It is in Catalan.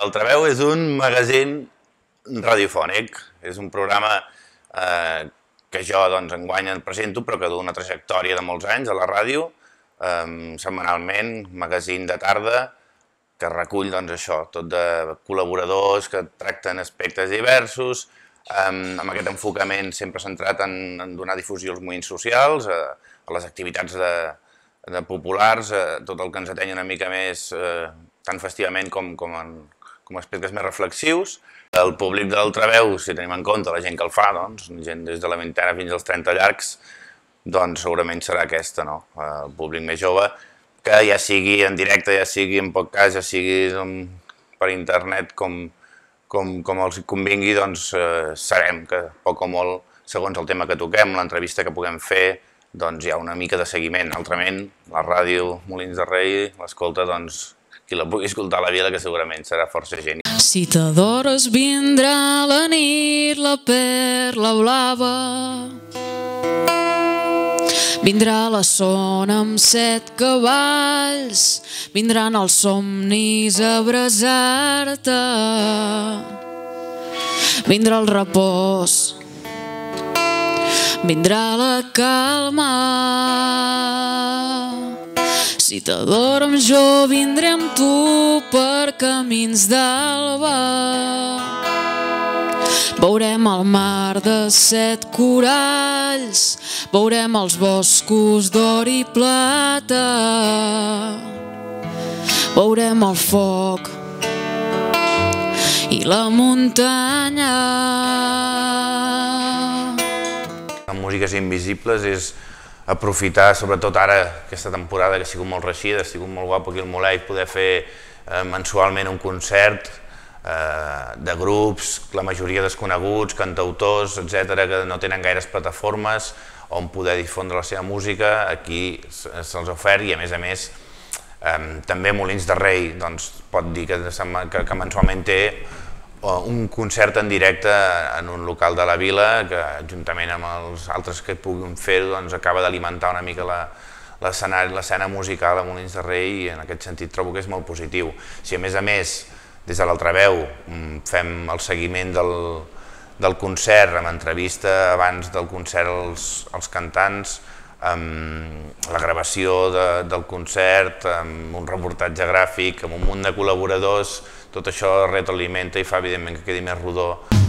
L'Altraveu és un magazín radiofònic, és un programa que jo enguany en presento, però que du una trajectòria de molts anys a la ràdio, setmanalment, magazín de tarda, que recull això, tot de col·laboradors que tracten aspectes diversos, amb aquest enfocament sempre centrat en donar difusió als moviments socials, a les activitats populars, tot el que ens ateny una mica més, tant festivament com aspectes més reflexius. El públic de l'Altraveu, si tenim en compte la gent que el fa, gent des de la vintena fins als 30 llargs, segurament serà aquesta, el públic més jove, que ja sigui en directe, ja sigui en podcast, ja sigui per internet, com els convingui, sabem que poc o molt, segons el tema que toquem, l'entrevista que puguem fer, hi ha una mica de seguiment. Altrament, la ràdio Molins de Rei l'escolta qui la pugui escoltar a la vila, que segurament serà força gent. Si t'adores vindrà la nit, la perla blava, vindrà la sona amb 7 cavalls, vindran els somnis a abrasar-te, vindrà el repòs, vindrà la calma. Si t'adoro jo, vindré amb tu per camins d'alba. Veurem el mar de 7 coralls, veurem els boscos d'or i plata, veurem el foc i la muntanya. En Músiques Invisibles és aprofitar, sobretot ara, aquesta temporada que ha sigut molt reeixida, ha sigut molt guapo aquí al Molet, poder fer mensualment un concert de grups, la majoria desconeguts, cantautors, etc., que no tenen gaires plataformes on poder difondre la seva música. Aquí se'ls ha ofert i, a més, també Molins de Rei pot dir que mensualment té un concert en directe en un local de la vila que, juntament amb els altres que puguin fer-ho, acaba d'alimentar una mica l'escena musical a Molins de Rei, i en aquest sentit trobo que és molt positiu. Si a més, des de l'Altraveu fem el seguiment del concert, amb entrevista abans del concert als cantants, amb la gravació del concert, amb un reportatge gràfic, amb un munt de col·laboradors, tot això retroalimenta i fa evidentment que quedi més rodó.